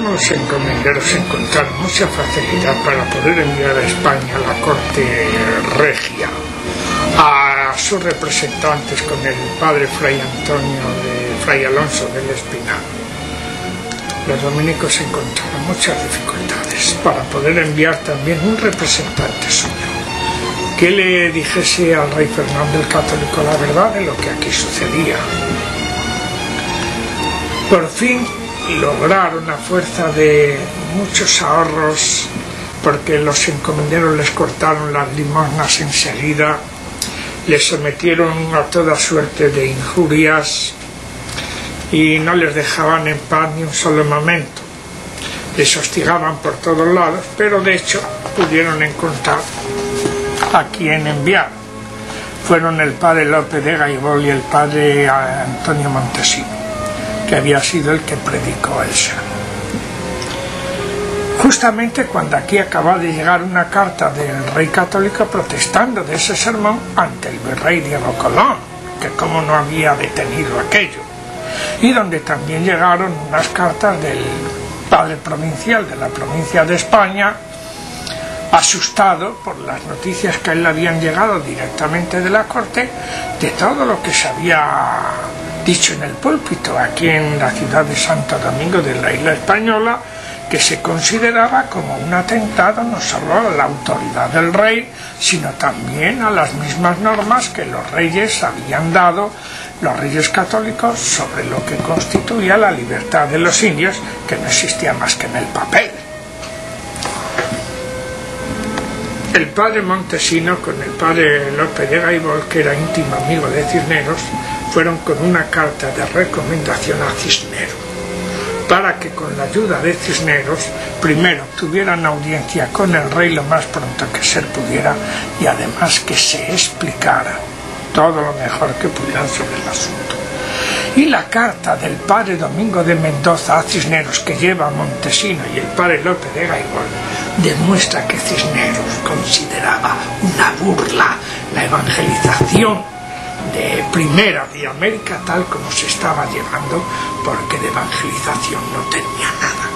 los encomenderos encontraron mucha facilidad para poder enviar a España a la corte regia a sus representantes con el padre Fray Alonso del Espinar. Los dominicos encontraron muchas dificultades para poder enviar también un representante suyo que le dijese al rey Fernando el Católico la verdad de lo que aquí sucedía. Por fin lograron, a fuerza de muchos ahorros, porque los encomenderos les cortaron las limosnas enseguida, les sometieron a toda suerte de injurias y no les dejaban en paz ni un solo momento. Les hostigaban por todos lados, pero de hecho pudieron encontrar a quien enviar. Fueron el padre López de Gaibol y el padre Antonio Montesino, que había sido el que predicó el sermón. Justamente cuando aquí acaba de llegar una carta del rey católico protestando de ese sermón ante el virrey Diego Colón, que cómo no había detenido aquello, y donde también llegaron unas cartas del padre provincial de la provincia de España, asustado por las noticias que a él le habían llegado directamente de la corte, de todo lo que se había dicho en el púlpito aquí en la ciudad de Santo Domingo de la isla española, que se consideraba como un atentado no solo a la autoridad del rey, sino también a las mismas normas que los reyes habían dado, los reyes católicos, sobre lo que constituía la libertad de los indios, que no existía más que en el papel. El padre Montesino con el padre López de Gaibol, que era íntimo amigo de Cisneros, fueron con una carta de recomendación a Cisneros, para que con la ayuda de Cisneros primero tuvieran audiencia con el rey lo más pronto que se pudiera, y además que se explicara todo lo mejor que pudieran sobre el asunto. Y la carta del padre Domingo de Mendoza a Cisneros, que lleva a Montesino y el padre López de Gaibol, demuestra que Cisneros consideraba una burla la evangelización de primera de América tal como se estaba llevando, porque de evangelización no tenía nada.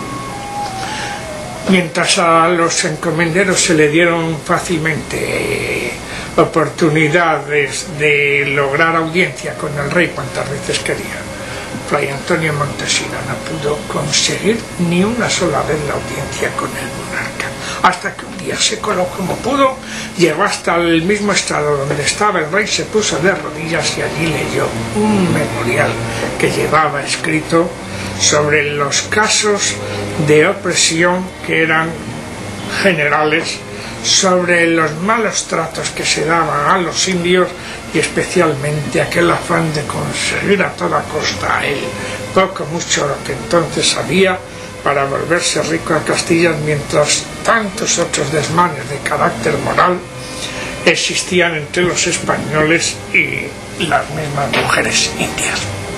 Mientras a los encomenderos se le dieron fácilmente oportunidades de lograr audiencia con el rey cuantas veces quería, Fray Antonio Montesino no pudo conseguir ni una sola vez la audiencia con el monarca, hasta que un día se coló como pudo, llegó hasta el mismo estrado donde estaba el rey, se puso de rodillas y allí leyó un memorial que llevaba escrito sobre los casos de opresión que eran generales, sobre los malos tratos que se daban a los indios y especialmente aquel afán de conseguir a toda costa a él poco mucho lo que entonces había para volverse rico a Castilla, mientras tantos otros desmanes de carácter moral existían entre los españoles y las mismas mujeres indias.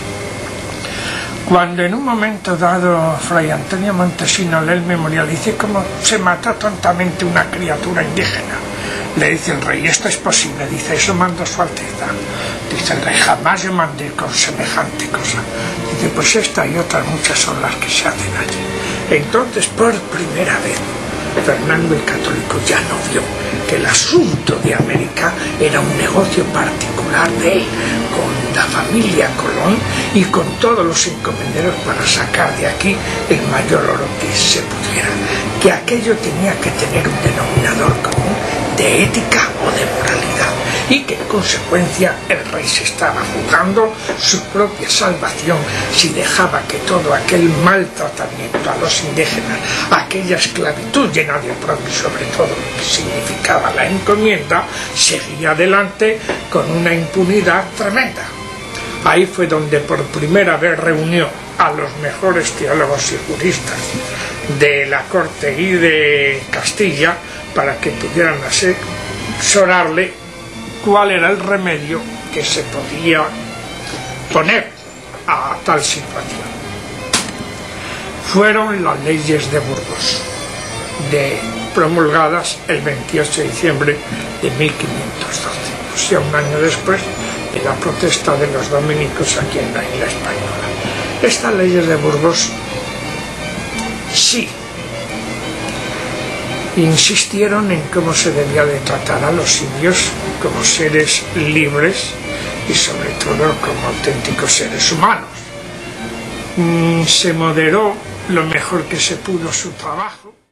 Cuando en un momento dado Fray Antonio Montesino lee el memorial, dice cómo se mató tontamente una criatura indígena. Le dice el rey, esto es posible, dice, eso mandó su alteza. Dice el rey, jamás yo mandé con semejante cosa. Dice, pues esta y otras muchas son las que se hacen allí. Entonces, por primera vez, Fernando el Católico ya no vio que el asunto de América era un negocio particular de él, con la familia Colón y con todos los encomenderos para sacar de aquí el mayor oro que se pudiera, que aquello tenía que tener un denominador común de ética o de moralidad, y que en consecuencia el rey se estaba jugando su propia salvación si dejaba que todo aquel maltratamiento a los indígenas, aquella esclavitud llena de oprobio y sobre todo lo que significaba la encomienda, seguía adelante con una impunidad tremenda. Ahí fue donde por primera vez reunió a los mejores teólogos y juristas de la corte y de Castilla para que pudieran asesorarle cuál era el remedio que se podía poner a tal situación. Fueron las leyes de Burgos, promulgadas el 28 de diciembre de 1512, o sea, un año después de la protesta de los dominicos aquí en la isla española. Estas leyes de Burgos sí. Insistieron en cómo se debía de tratar a los indios como seres libres y sobre todo como auténticos seres humanos. Se moderó lo mejor que se pudo su trabajo.